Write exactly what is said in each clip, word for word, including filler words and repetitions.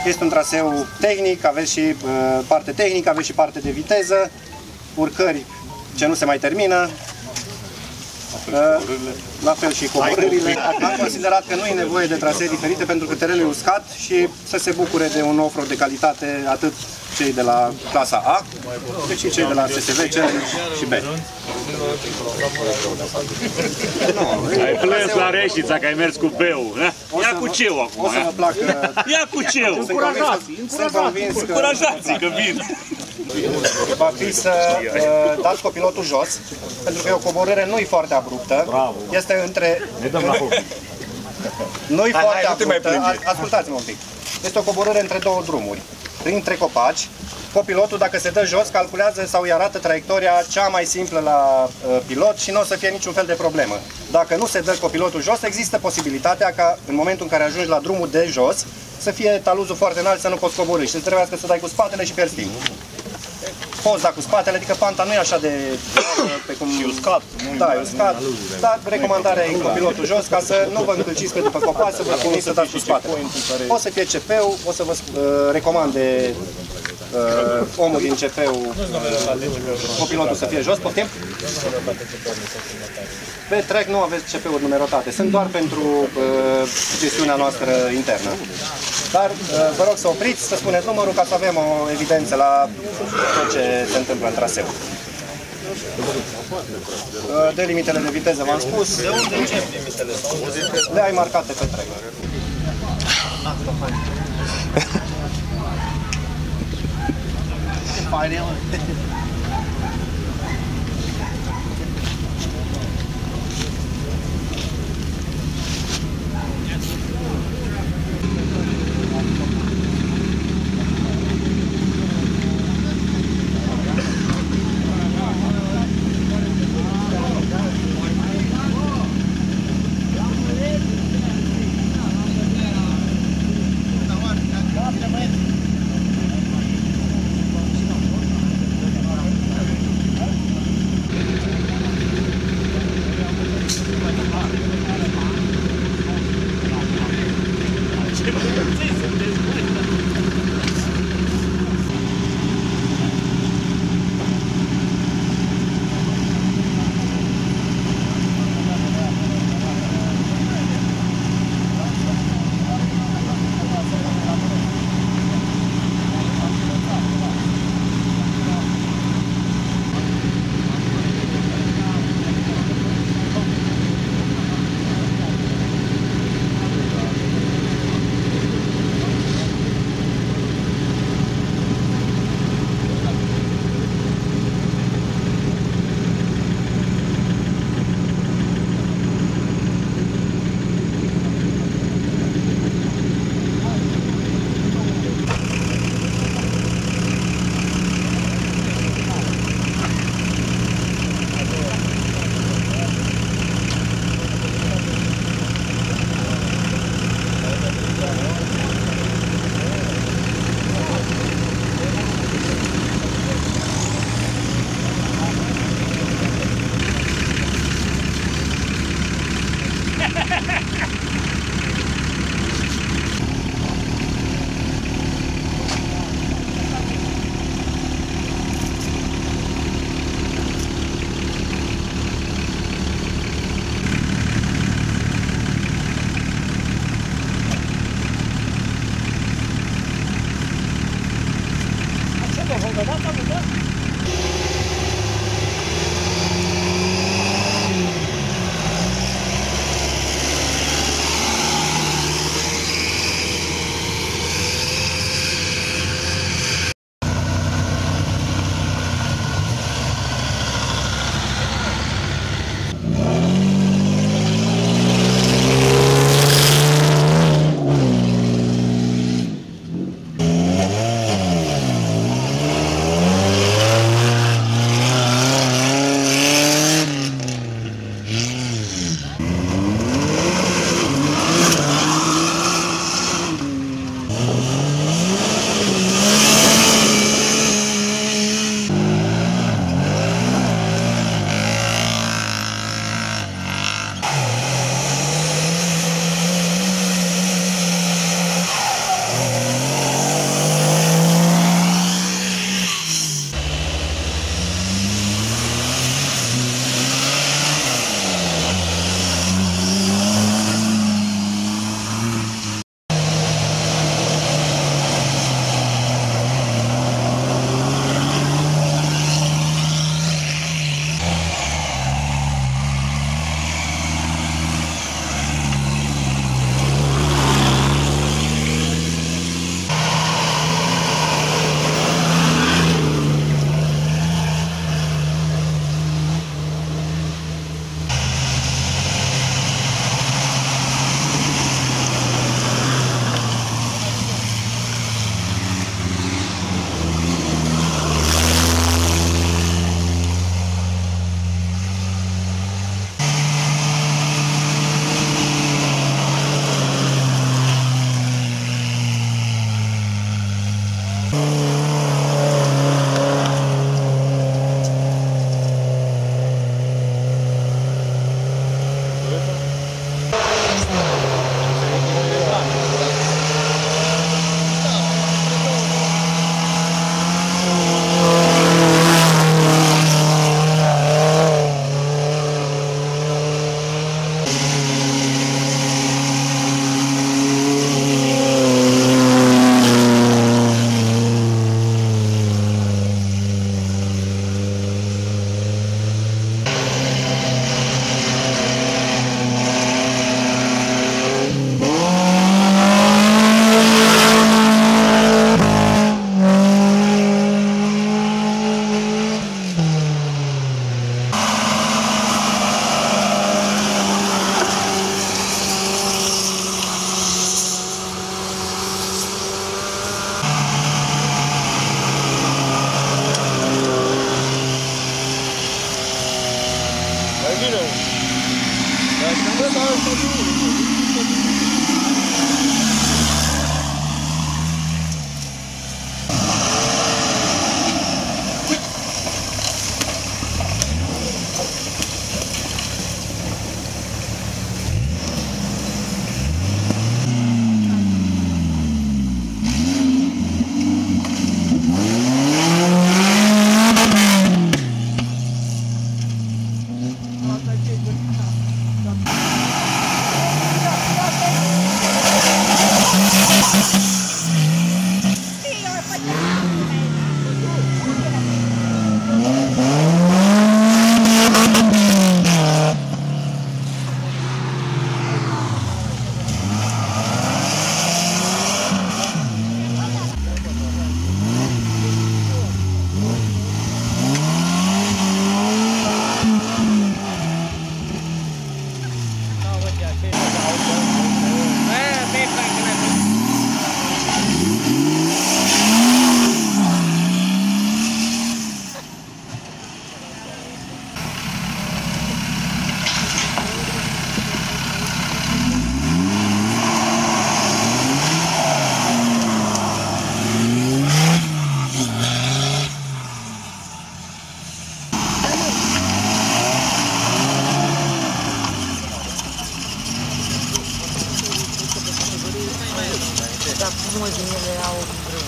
Este un traseu tehnic, aveți și uh, parte tehnică, aveți și parte de viteză, urcări ce nu se mai termină. La fel și coborârile. Am considerat că nu e nevoie de trasee diferite pentru că terenul e uscat și să se bucure de un off-road de calitate atât cei de la clasa A, cât și cei de la S S V, Challenge și B. Ai plâns la Reșița că ai mers cu B-ul. Ia cu C-ul acum. O să mă placă. Ia cu C-ul. Încurajați-i. Încurajați-i că vin. Va fi să uh, dați copilotul jos, pentru că e o coborâre nu-i foarte abruptă. Bravo. Este între... Ne dăm la foc. Nu-i foarte abruptă. Ascultați-mă un pic. Este o coborâre între două drumuri. Printre copaci, copilotul, dacă se dă jos, calculează sau îi arată traiectoria cea mai simplă la uh, pilot și nu o să fie niciun fel de problemă. Dacă nu se dă copilotul jos, există posibilitatea ca în momentul în care ajungi la drumul de jos, să fie taluzul foarte înalt, să nu poți coborî și să trebuiască să dai cu spatele și pierzi timp. Poți da cu spatele, adică panta nu e așa de... pe cum... E uscat. Da, e uscat, dar recomandarea e copilotul jos, ca să nu vă încălciți pe după copaci, să vă puneți să dați cu spatele. O să fie C P-ul, o să vă uh, recomande uh, omul din C P-ul, uh, copilotul să fie jos, poftim? Pe track nu aveți C P-uri numerotate, sunt doar pentru uh, gestiunea noastră internă. Dar uh, vă rog să opriți, să spuneți numărul ca să avem o evidență la tot ce se întâmplă în traseu. Uh, de limitele de viteză v-am spus. De unde încep limitele? Le ai marcate pe track. frumos din ele au greu.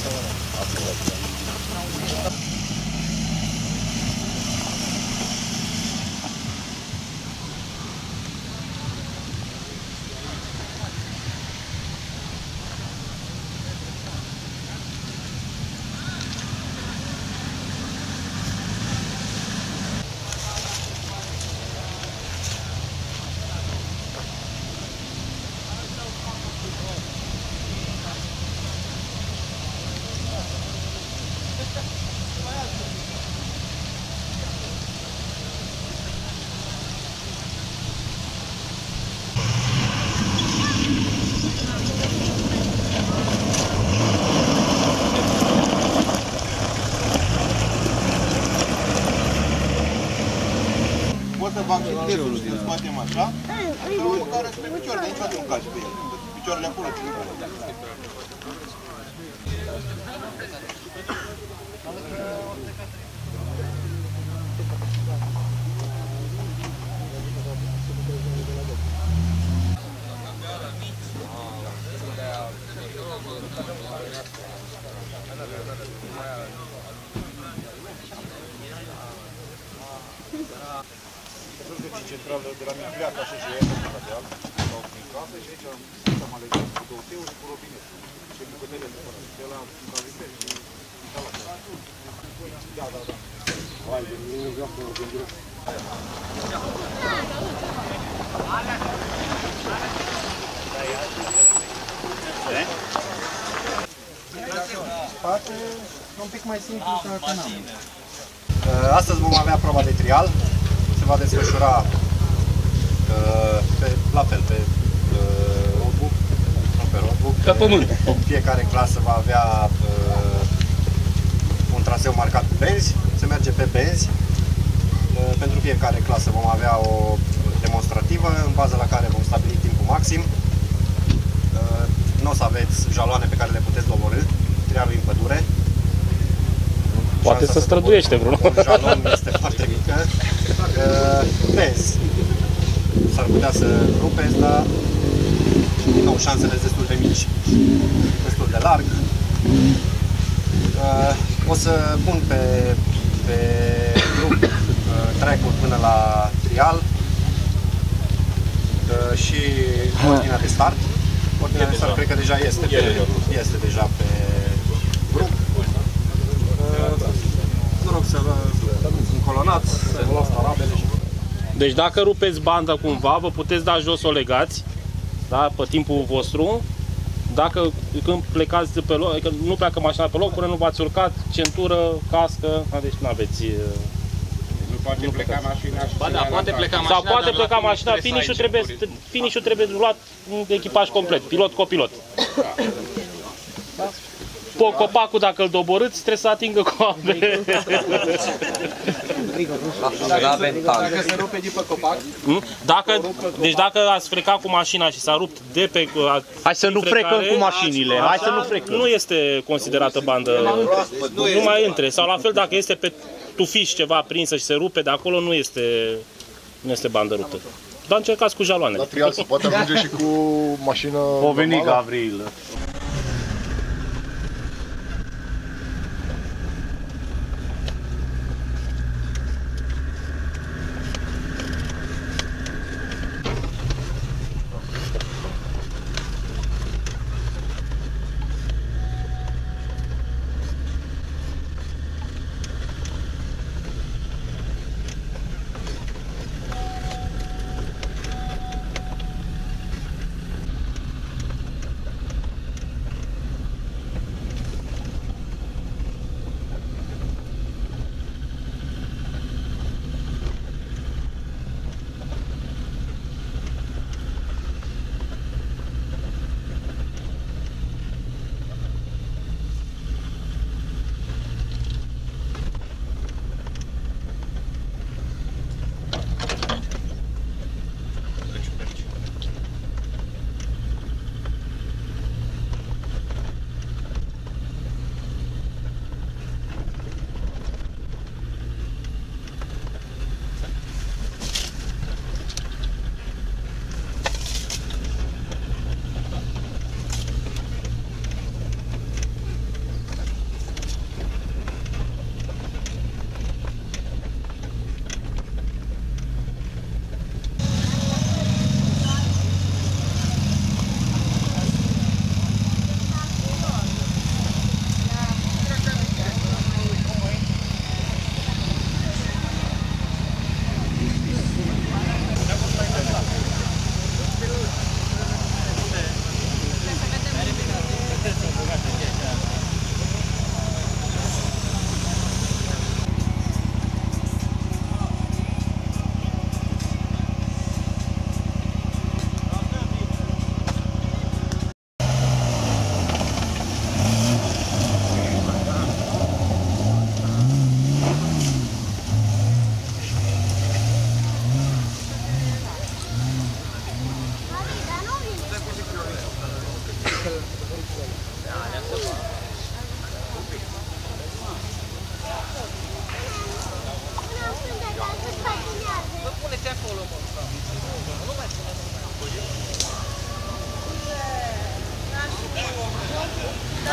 Poți să fac și testul și îl scoatem așa, sau unul care sunt pe picioare, dar niciodată nu cazi pe el. Picioarele acolo ține pe el. Centrală de la mine pleacă așa și e pe deal, sau prin casă și aici am ales cu două teuri și cu robinet. Și bucătările de fără. De la califer și instalat. Da, da, da. Hai, nu vreau să mă gândesc. Spate un pic mai simplu ca canal. Astăzi vom avea proba de trial. Se va desfășura pe, la fel pe notebook, nu pe notebook. Pe pământ. Fiecare clasă va avea uh, un traseu marcat cu benzi. Se merge pe benzi. Uh, pentru fiecare clasă vom avea o demonstrativă în baza la care vom stabili timpul maxim. Uh, nu o să aveți jaloane pe care le puteți doborî. Trialul în pădure. Poate să străduiește vreunul. Un jalon este foarte mică. Benzi. S-ar putea să rupeți, dar din nou șansele sunt destul de mici, destul de larg. O să pun pe, pe grup track-ul până la trial și ordinea de start. Ordinea de start cred că deja este pe, este deja pe grup. Vă rog să vă încolonați, să vă luați tarabele și... Deci dacă rupeți banda cumva, vă puteți da jos, o legați, da, pe timpul vostru. Dacă când plecați de pe loc, adică nu pleacă mașina pe loc, până nu v-ați urcat, centură, cască, deci nu aveți... Nu poate pleca mașina și... Ba da, poate pleca mașina, sau poate pleca mașina, finish-ul trebuie, finish trebuie luat de echipaj complet, pilot, copilot. Da? Copacul, dacă îl doborâți, trebuie să atingă cu ape. Dacă se rupe de pe copac? Dacă, deci dacă ați frecat cu mașina și s-a rupt de pe... Hai să nu frecăm cu mașinile, hai să nu frecăm. Nu este considerată bandă, nu mai intre. Sau la fel dacă este pe tufiș ceva prinsă și se rupe, de acolo nu este, nu este bandă ruptă. Dar încercați cu jaloane. La trial se poate ajunge și cu mașină O veni normală? Gavril.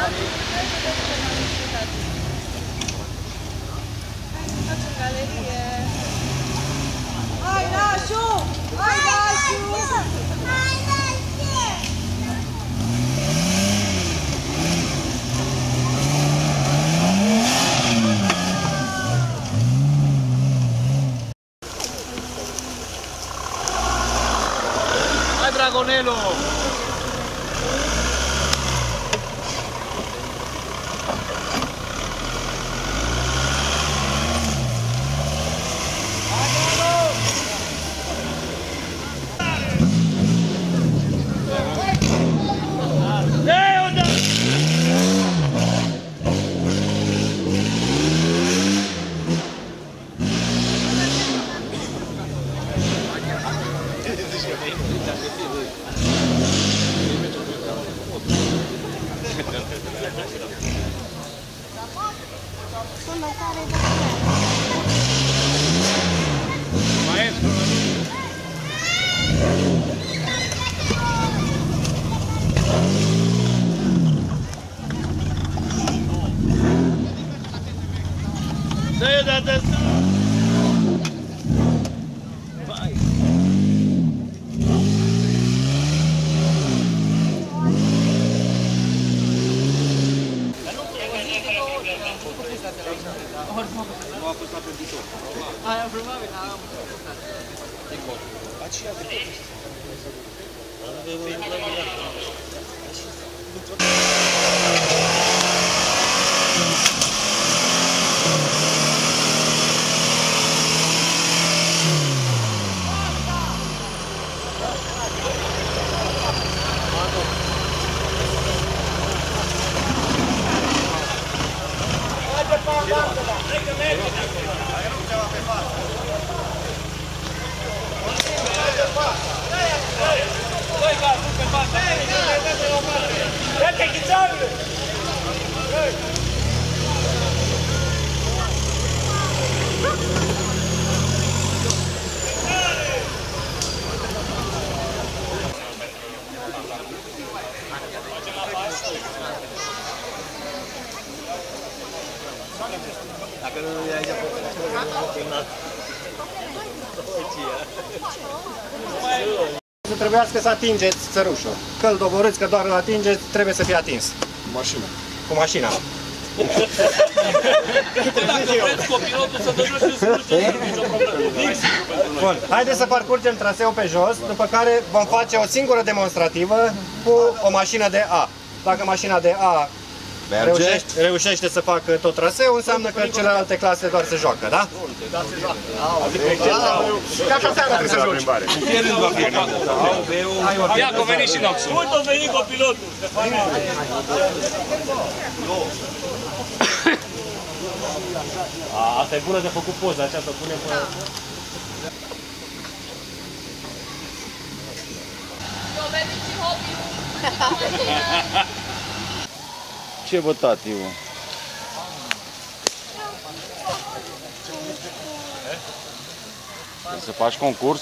Hai, Nașu! Hai, Nașu! Hai, Hai, Dragonelu! Să trebuiască să atingeți țărușul. Că îl doborâți, că doar îl atingeți, trebuie să fie atins. Cu mașina. Cu mașina. Dacă vreți copilotul să dă jos și să duce, nicio problemă. Bun, haideți să parcurgem traseul pe jos, după care vom face o singură demonstrativă cu o mașină de A. Dacă mașina de A reușește, reușește să facă tot traseul, înseamnă că celelalte clase doar se joacă, da? Ca așa seara trebuie să joci. Ia că a venit și Noxul. Uite, a venit copilotul. A, asta e bună de făcut poza, așa să punem pe... Ce bă, tati, mă? Să faci concurs?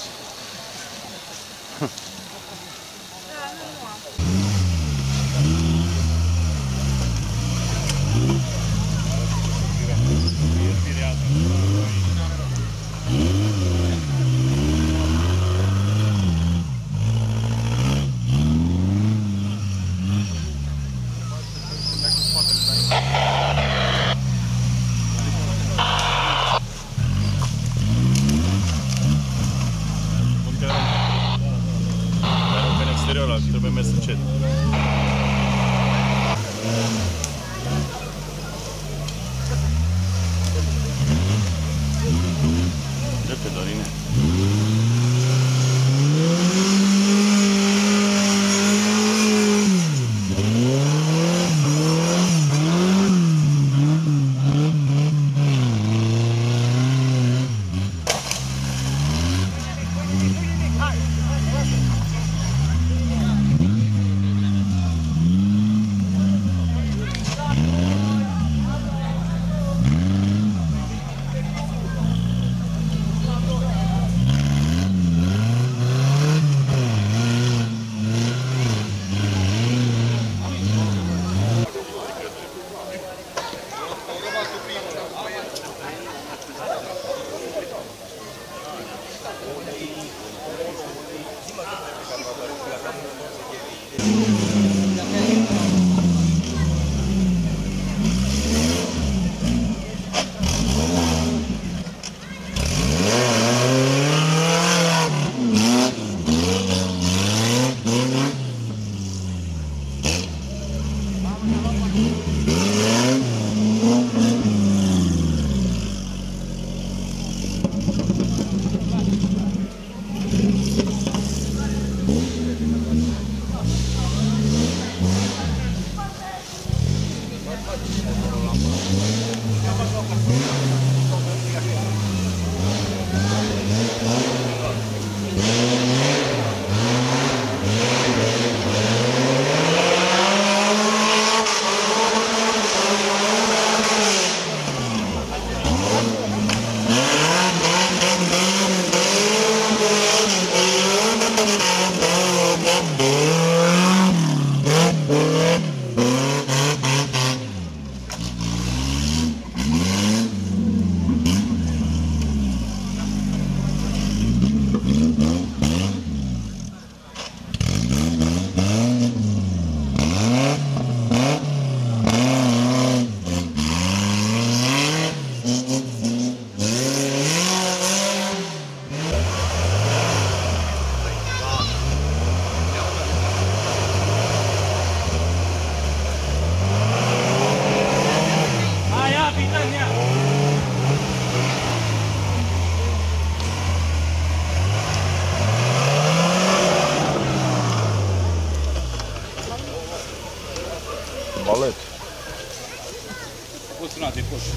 fost sunat de coș.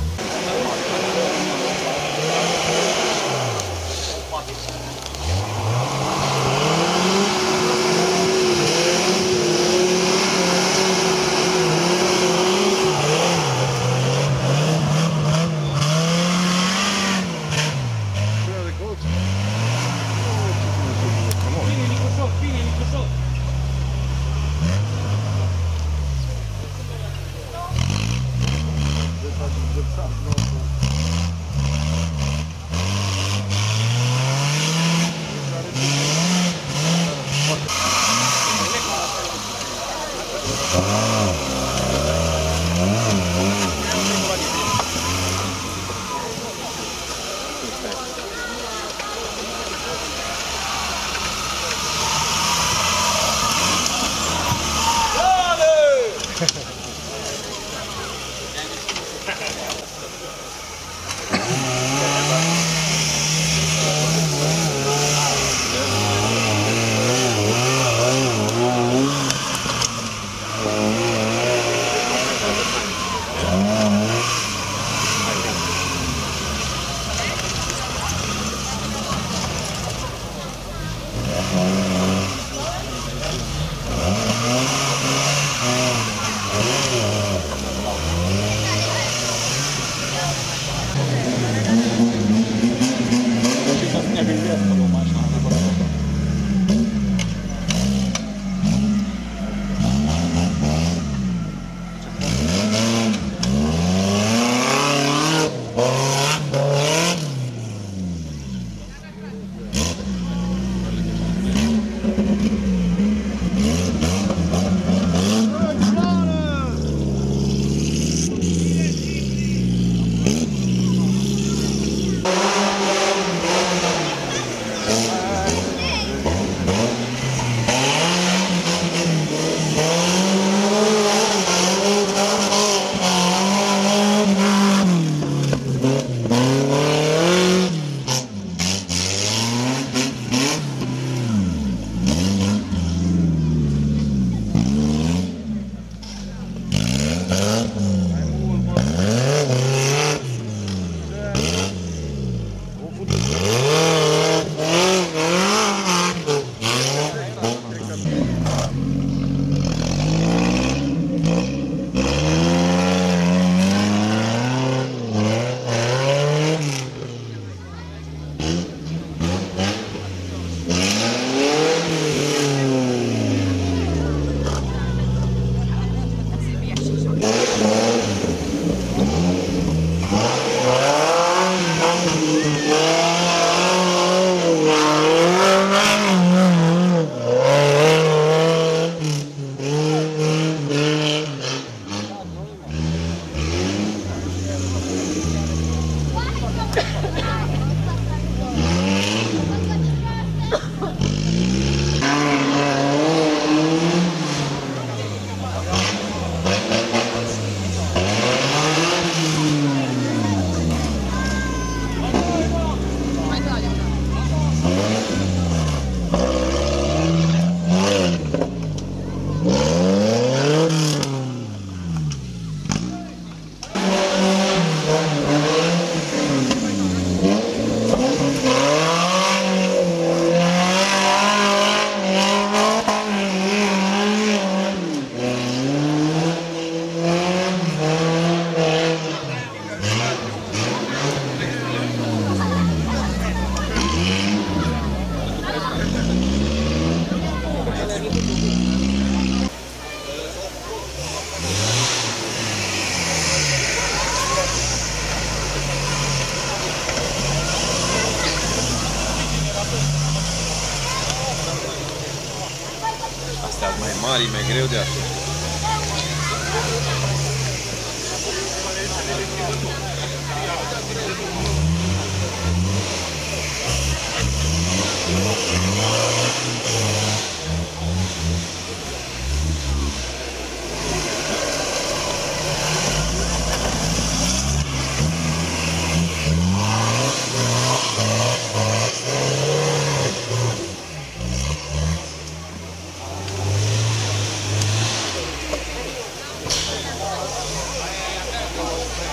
Astea mai mari, mai greu de așa.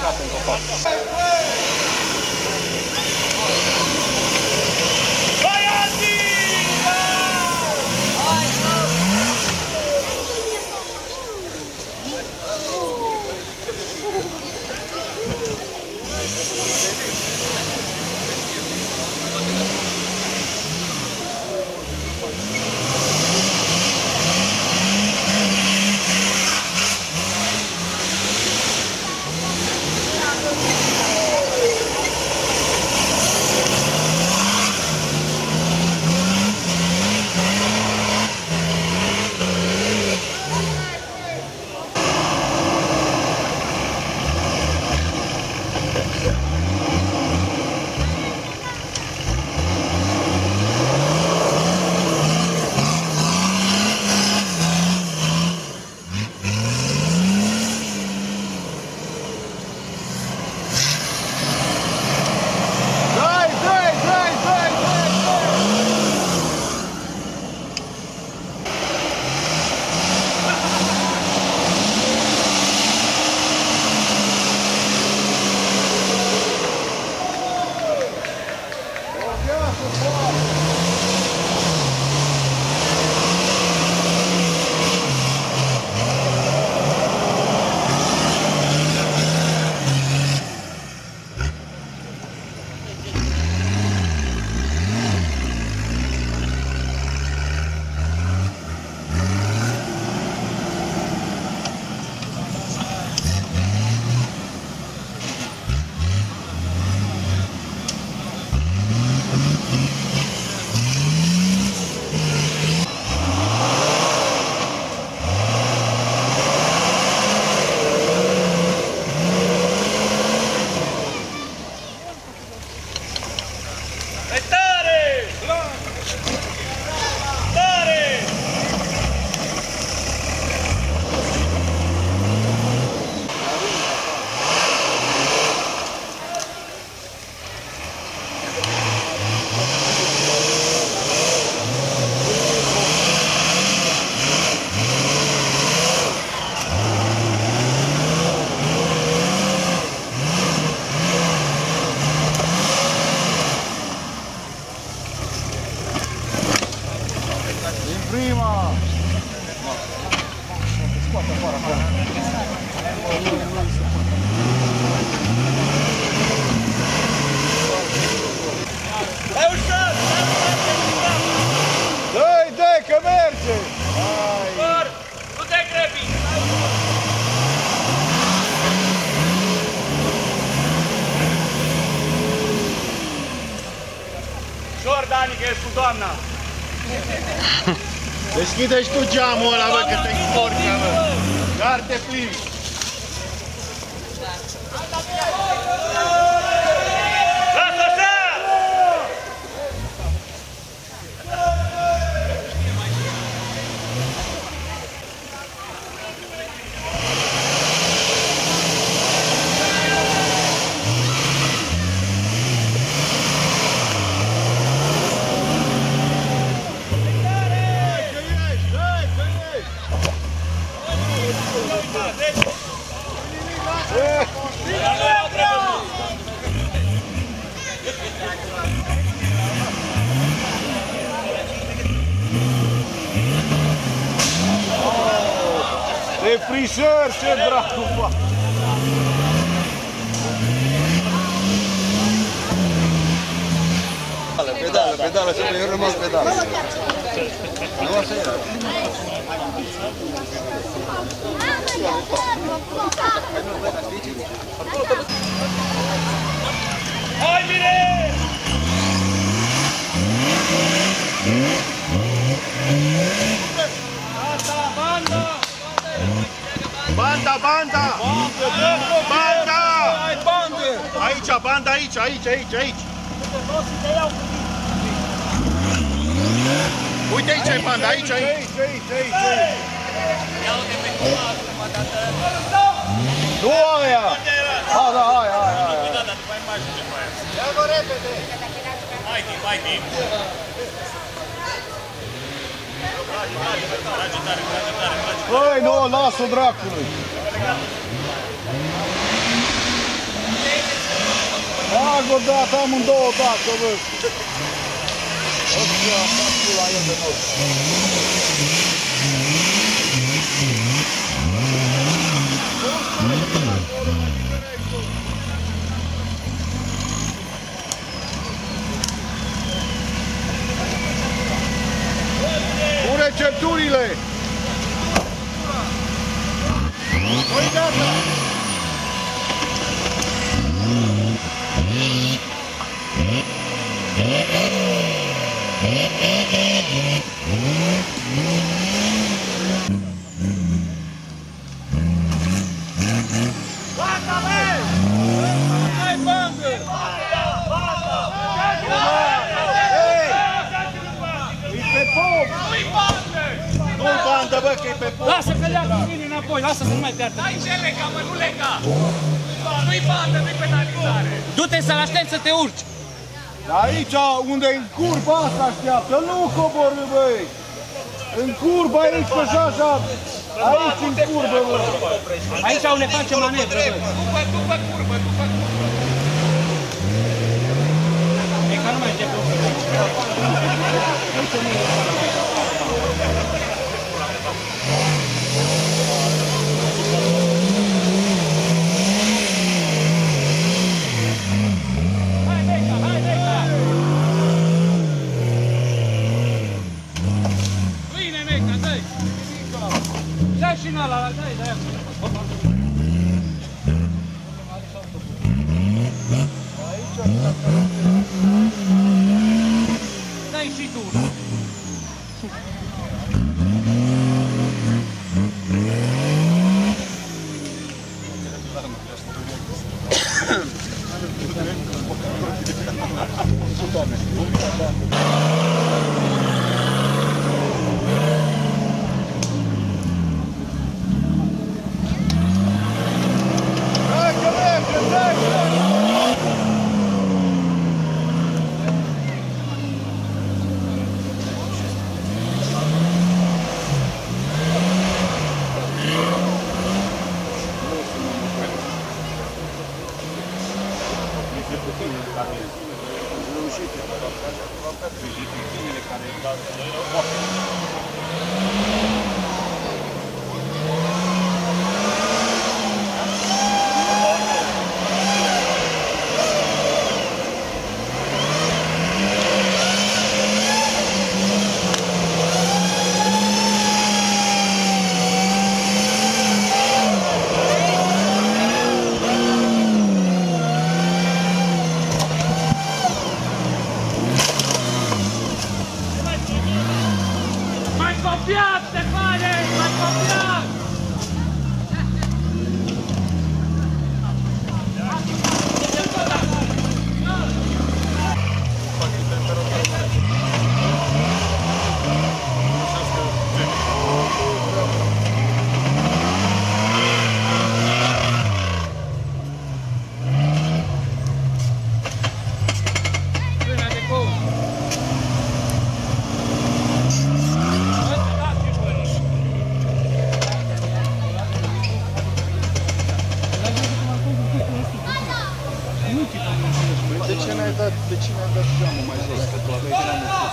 intrat în copac. Dă-i, dă-i, că merge! Cor, nu te grebi! Șor, Dani, că ești cu doamna! Deschide și tu geamul ăla, bă, că te exporcă, bă! Dar te plimbi! Lasă așa! Defrișări, ce dracu, bă! Pedală, pedală, să eu rămas pedală. Nu așa era. Hai, bine! Banda, banda! Banda! Aici, banda, aici, aici, aici, aici! Uite aici e banda, aici, aici! Aici, aici, aici! Nu aia! Da, da, aia, aia, aia! Ia-vă repede! Hai timp, hai timp! Trage tare, trage tare, trage tare! Băi, nu, lasă dracului! Trag o dată, amândouă dată, bă! Ăsta, fac la el de nou. Cu recepturile! Nu-i gata! Nu-i bandă, bă, că e pe foc! Lasă că le-a cu mine înapoi, lasă să nu mai piardă. Hai ce lega, mă, nu lega! Nu-i bandă, nu-i penalizare! Du-te să-l aștepți să te urci! Aici, unde în curba asta așteaptă, nu coborâ, băi! În curba aici, pe așa, aici în curbă, bă! Aici unde face manevră, băi! După, după curbă, după curbă! E că nu mai începe o curbă. Și n-ala, dai, dai acolo. Dai și tu. De ce ne-ai dat, de ce ne-ai dat geamul mai jos? Că tu aveai geamul sus.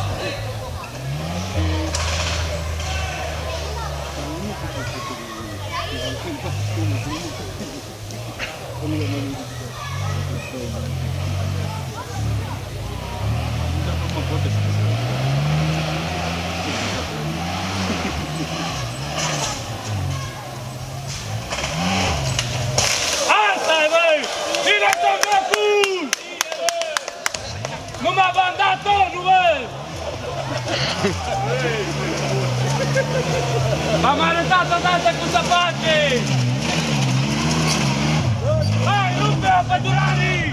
Asta-i, băi! Cine s-a făcut? Nu m-a bandat tonul, băi! V-am arătat odată cum se face! Hai, rupe-o, pădurarii!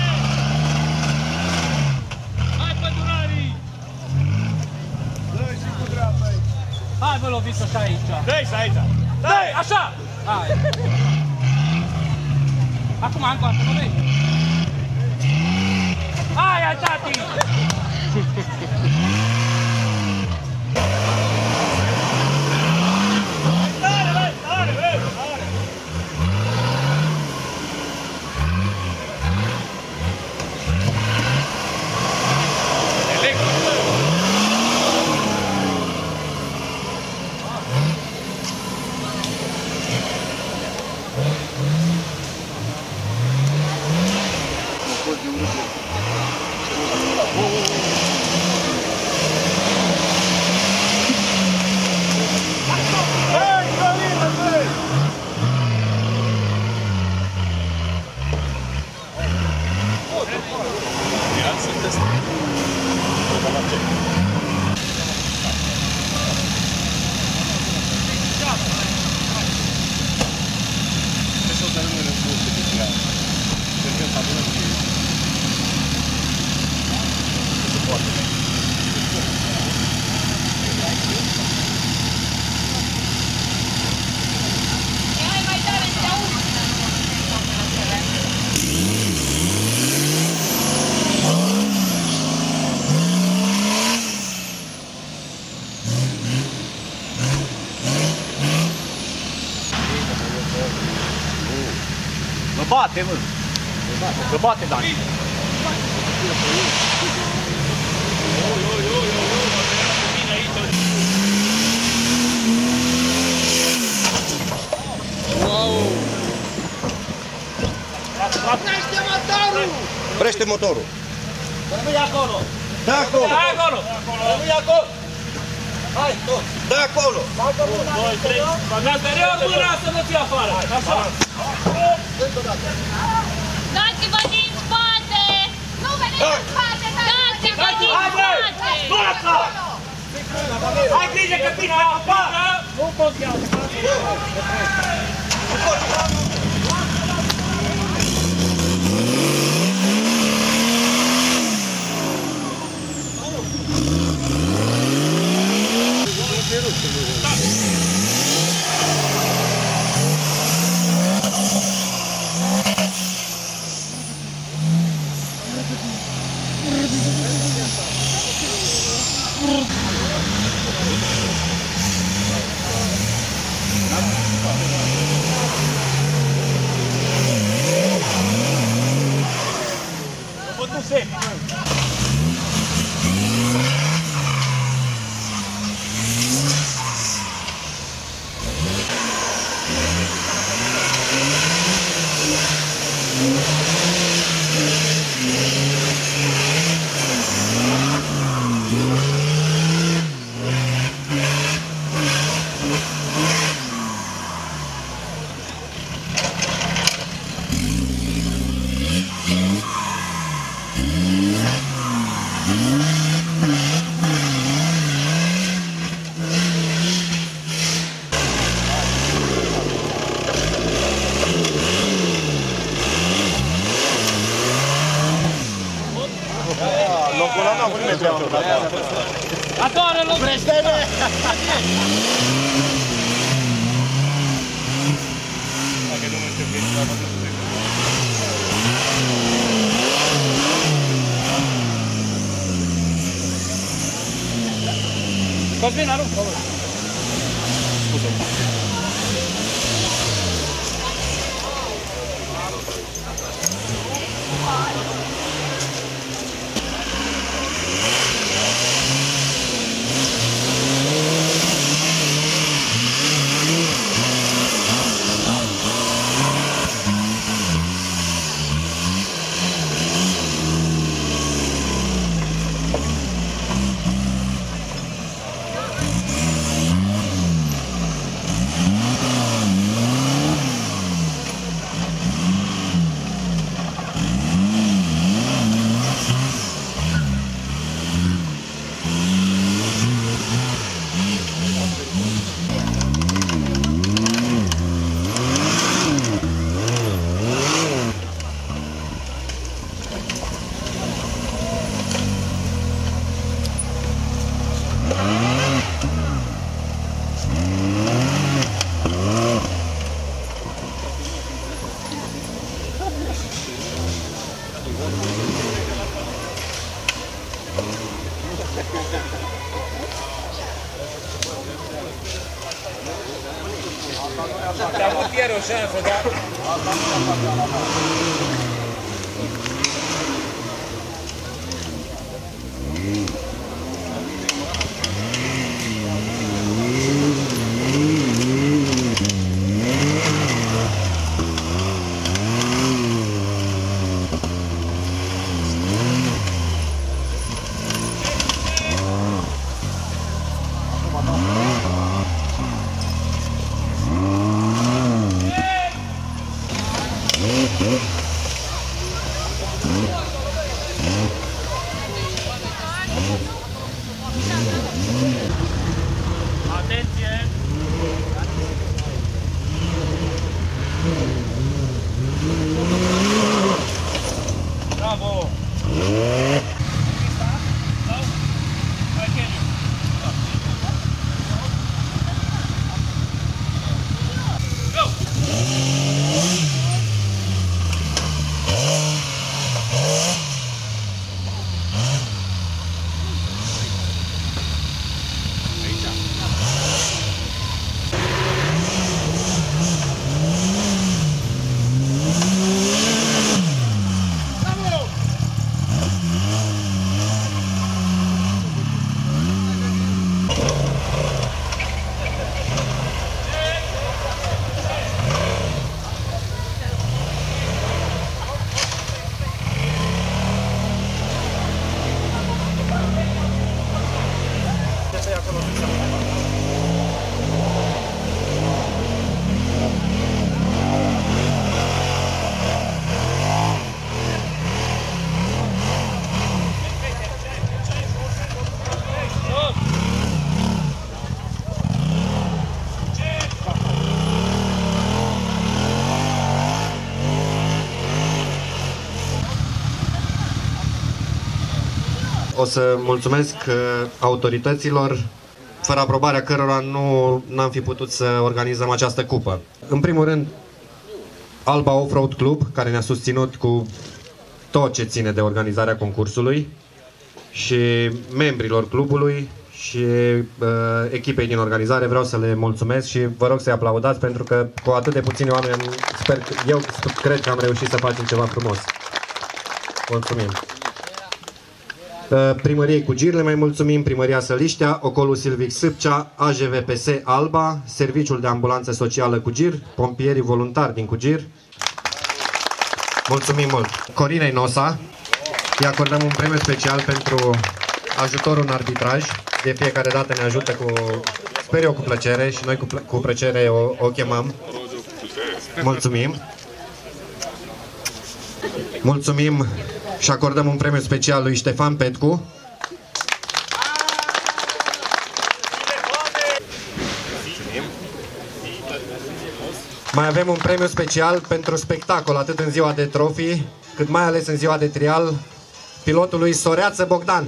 Hai, pădurarii! Dă-i și cu dreapta aici. Hai, bă, loviți așa aici! Dă-i să aici! Dă-i, așa! Hai! Acum, încă o dată, băi! Hai, hai, tati! Tare, băi, tare, băi, tare! Mă bate, mă! Mă bate, Dan! Wow! Oprește motorul! Oprește motorul! Rămâi acolo! Da acolo! Da acolo! Rămâi acolo! Hai, tot! Da acolo! doi, trei, bagați mereu mâna să vă ții afară! Așa! Dați-vă din spate! Nu veniți din spate! Dați-vă din spate! Fața! Ai grijă că vine apa! Nu contează! Bătuse! Adoră loc! Preștene! Cosmin, arunc! Scuze-mă! Te-am avut ieri o șansă, dar... o să mulțumesc autorităților, fără aprobarea cărora nu n-am fi putut să organizăm această cupă. În primul rând, Alba Offroad Club, care ne-a susținut cu tot ce ține de organizarea concursului, și membrilor clubului și uh, echipei din organizare. Vreau să le mulțumesc și vă rog să-i aplaudați, pentru că cu atât de puțini oameni sper că, eu cred că am reușit să facem ceva frumos. Mulțumim! Uh, Primăriei Cugir le mai mulțumim, Primăria Săliștea, Ocolul Silvic Sâpcea, A J V P S Alba, Serviciul de Ambulanță Socială Cugir, Pompierii Voluntari din Cugir. Mulțumim mult! Corinei Nosa, îi acordăm un premiu special pentru ajutorul în arbitraj. De fiecare dată ne ajută cu, sper eu, cu plăcere, și noi cu, cu plăcere o, o chemăm. Mulțumim! Mulțumim și acordăm un premiu special lui Ștefan Petcu. Mai avem un premiu special pentru spectacol, atât în ziua de trofii, cât mai ales în ziua de trial, pilotului Soreață Bogdan.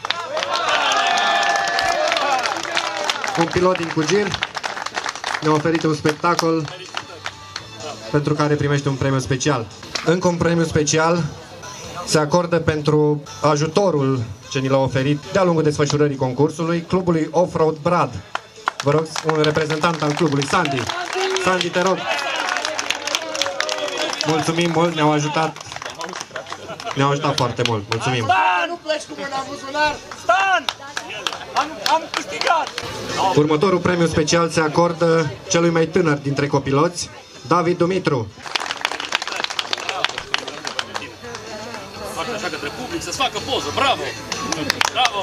Un pilot din Cugir ne-a oferit un spectacol pentru care primește un premiu special. Încă un premiu special se acordă pentru ajutorul ce ni l-a oferit de-a lungul desfășurării concursului clubului Offroad Brad. Vă rog, un reprezentant al clubului, Sandy. Sandy, te rog. Mulțumim mult, ne-au ajutat. Ne-au ajutat foarte mult. Mulțumim. Stan, nu pleci cu mâna în buzunar. Stan! Am, am câștigat! Următorul premiu special se acordă celui mai tânăr dintre copiloți, David Dumitru. Facă așa către public, să-ți facă poză. Bravo! Bravo!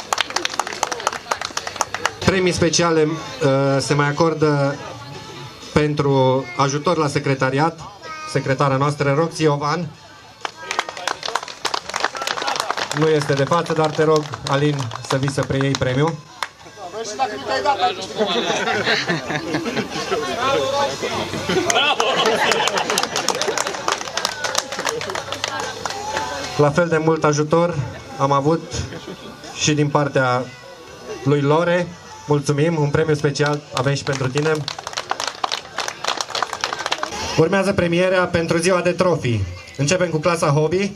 Premii speciale uh, se mai acordă pentru ajutor la secretariat, secretara noastră, Roxy Iovan. Nu este de față, dar te rog, Alin, să vii să preiei premiul. La fel de mult ajutor am avut și din partea lui Lore. Mulțumim, un premiu special avem și pentru tine. Urmează premierea pentru ziua de trofii. Începem cu clasa Hobby.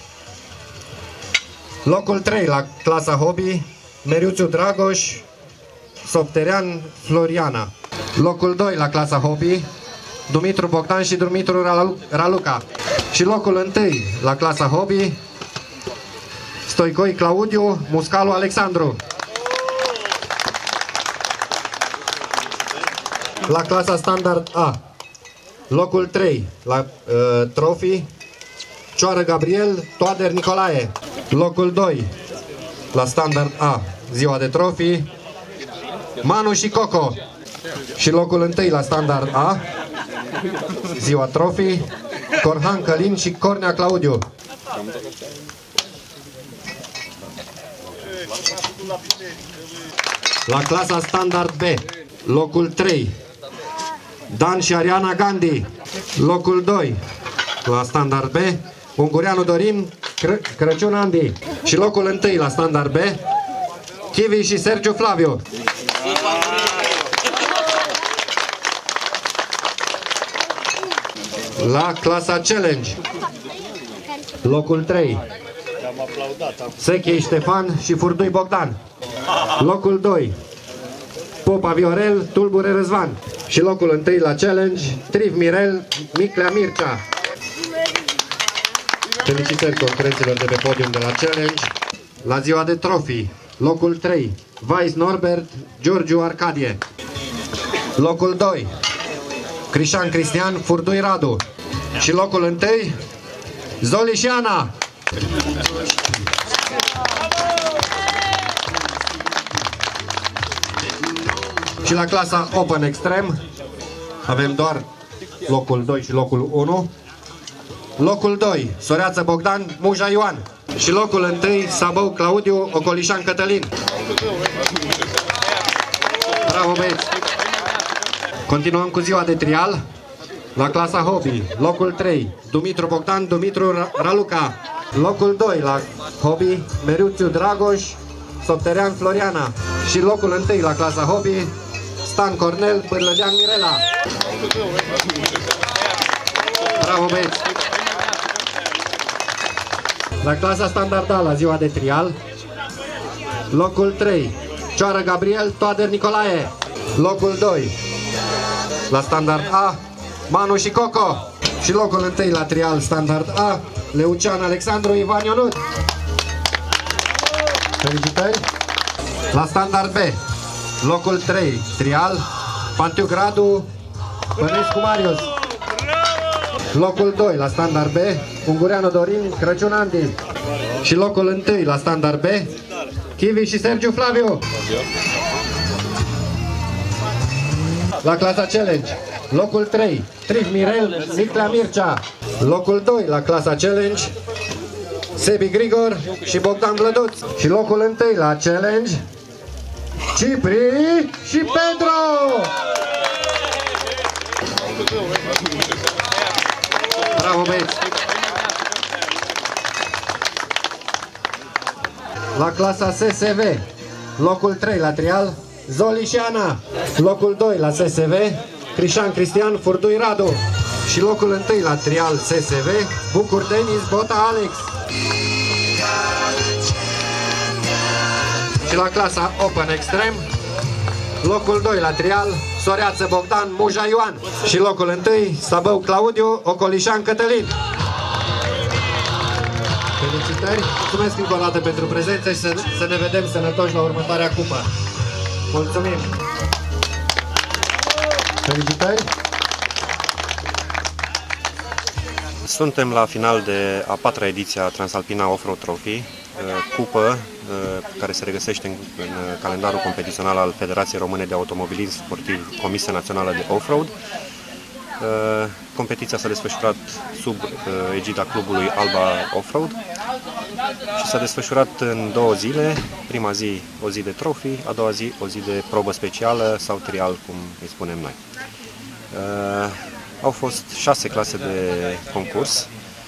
Locul trei la clasa Hobby, Meriuțiu Dragoș, Sopterean Floriana. Locul doi la clasa Hobby, Dumitru Bogdan și Dumitru Raluca. Și locul unu la clasa Hobby, Stoicoi Claudiu, Muscalu Alexandru. La clasa Standard A, locul trei la uh, trofii, Cioară Gabriel, Toader Nicolae. Locul doi la Standard A, ziua de trofii, Manu și Coco. Și locul unu la Standard A, ziua trofii, Corhan Călin și Cornea Claudiu. La clasa Standard B, locul trei, Dan și Ariana Gandhi. Locul doi la Standard B, Ungureanu Dorin, Cr Crăciun Andy. Și locul unu la Standard B, Chivi și Sergiu Flaviu. La clasa Challenge, locul trei, Sechei Ștefan și Furdui Bogdan. Locul doi, Popa Viorel, Tulbure Răzvan. Și locul unu la Challenge, Triv Mirel, Miclea Mircea. Felicitări concurenților de pe podium de la Challenge. La ziua de trofii, locul trei, Vais Norbert, Giorgiu Arcadie. Locul doi, Crișan Cristian, Furdui Radu. Și locul unu, Zoli și Ana. Și la clasa Open Extreme avem doar locul doi și locul unu. Locul doi, Soreață Bogdan, Muja Ioan. Și locul unu, Sabău Claudiu, Ocolișan Cătălin. Bravo, băieți! Continuăm cu ziua de trial. La clasa Hobby, locul trei, Dumitru Bogdan, Dumitru Raluca. Locul doi la Hobby, Meriuțiu Dragoș, Sopterean Floriana. Și locul întâi la clasa Hobby, Stan Cornel, Bârlădean Mirela. Bravo, băieți! La clasa Standard A, la ziua de trial, locul trei, Cioară Gabriel, Toader Nicolae. Locul doi, la Standard A, Manu și Coco. Și locul întâi la trial Standard A, Leucean Alexandru, Ivan Ionut. Felicitări! La Standard B, locul trei, trial, Pantiu Gradu, Bănescu Marius. Locul doi la Standard B, Ungureanu Dorin, Crăciun Andy. Și locul întâi la Standard B, Chivi și Sergiu Flaviu. La clasa Challenge, locul trei, Triv Mirel, Niclea Mircea. Locul doi la clasa Challenge, Sebi Grigor și Bogdan Vlăduț. Și locul întâi la Challenge, Cipri și Pedro. Bravo, băieți! La clasa S S V, locul trei la trial, Zoli și Ana. Locul doi la S S V, Crișan Cristian, Furdui Radu. Și locul întâi la trial S S V, Bucur Denis, Bota Alex. Și la clasa Open Extreme, locul doi la trial, Soreață Bogdan, Muja Ioan. Și locul întâi, Sabău Claudiu, Ocolișan Cătălin. Felicitări, mulțumesc încă o dată pentru prezență și să, să ne vedem sănătoși la următoarea cupă. Mulțumim! Felicitări! Suntem la final de a patra ediție a Transalpina Offroad Trophy, cupă care se regăsește în, în calendarul competițional al Federației Române de Automobilism Sportiv, Comisia Națională de Offroad. Competiția s-a desfășurat sub egida clubului Alba Offroad și s-a desfășurat în două zile. Prima zi o zi de trophy, a doua zi o zi de probă specială sau trial, cum îi spunem noi. Au fost șase clase de concurs.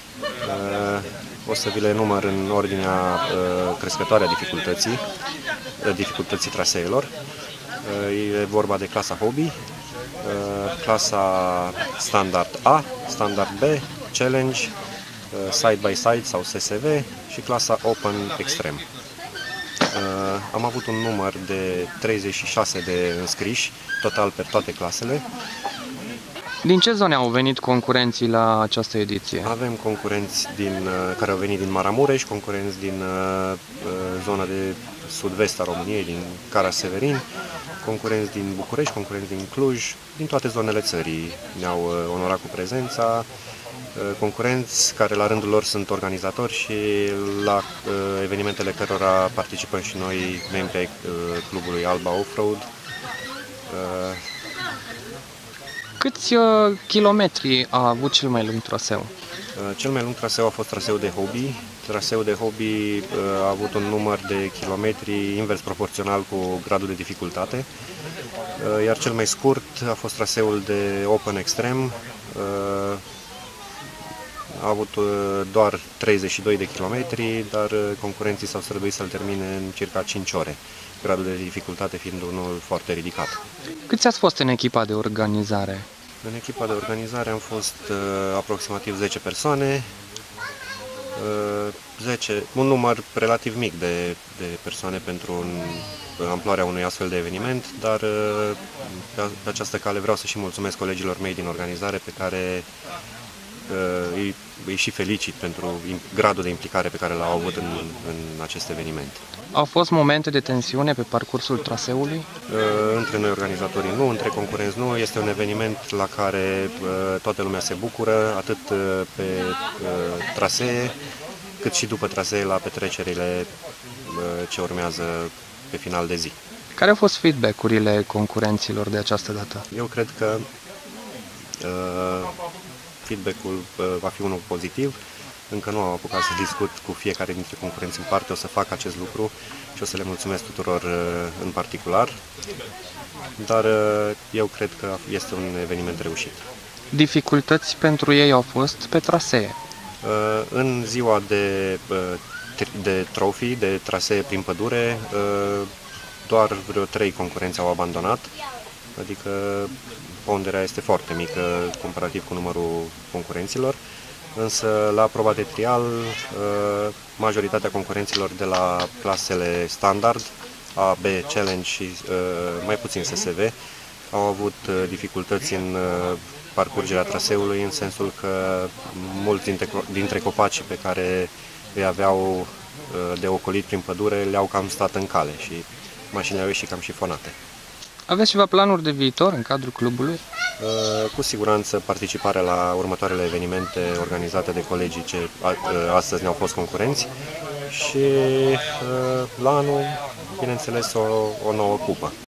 O să vi le număr în ordinea crescătoare a dificultății, dificultății traseelor. E vorba de clasa Hobby, clasa Standard A, Standard B, Challenge, Side by Side sau S S V și clasa Open Extreme. Am avut un număr de treizeci și șase de înscriși, total pe toate clasele. Din ce zone au venit concurenții la această ediție? Avem concurenți din, care au venit din Maramureș, concurenți din uh, zona de sud-vest a României, din Cara-Severin, concurenți din București, concurenți din Cluj, din toate zonele țării ne-au uh, onorat cu prezența, uh, concurenți care la rândul lor sunt organizatori și la uh, evenimentele cărora participăm și noi, membri ai uh, clubului Alba Offroad. Uh, Câți uh, kilometri a avut cel mai lung traseu? Uh, cel mai lung traseu a fost traseul de Hobby. Traseul de Hobby uh, a avut un număr de kilometri invers proporțional cu gradul de dificultate, uh, iar cel mai scurt a fost traseul de Open Extreme. Uh, a avut uh, doar treizeci și doi de kilometri, dar uh, concurenții s-au străduit să-l termine în circa cinci ore, gradul de dificultate fiind unul foarte ridicat. Câți ați fost în echipa de organizare? În echipa de organizare am fost uh, aproximativ zece persoane, uh, zece, un număr relativ mic de, de persoane pentru un, amploarea unui astfel de eveniment, dar uh, pe, pe această cale vreau să și mulțumesc colegilor mei din organizare pe care uh, îi, îi și felicit pentru gradul de implicare pe care l-au avut în, în acest eveniment. Au fost momente de tensiune pe parcursul traseului? Între noi organizatorii nu, între concurenți nu. Este un eveniment la care toată lumea se bucură, atât pe trasee, cât și după trasee la petrecerile ce urmează pe final de zi. Care au fost feedback-urile concurenților de această dată? Eu cred că feedback-ul va fi unul pozitiv. Încă nu am apucat să discut cu fiecare dintre concurenți în parte, o să fac acest lucru și o să le mulțumesc tuturor în particular, dar eu cred că este un eveniment reușit. dificultăți pentru ei au fost pe trasee? În ziua de, de trofii, de trasee prin pădure, doar vreo trei concurenți au abandonat, adică ponderea este foarte mică comparativ cu numărul concurenților, însă la proba de trial, majoritatea concurenților de la clasele standard, A, B, Challenge și mai puțin S S V, au avut dificultăți în parcurgerea traseului, în sensul că mulți dintre, dintre copacii pe care îi aveau de ocolit prin pădure le-au cam stat în cale și mașinile au ieșit cam șifonate. Aveți ceva planuri de viitor în cadrul clubului? Cu siguranță participarea la următoarele evenimente organizate de colegii ce astăzi ne-au fost concurenți și la anul, bineînțeles, o, o nouă cupă.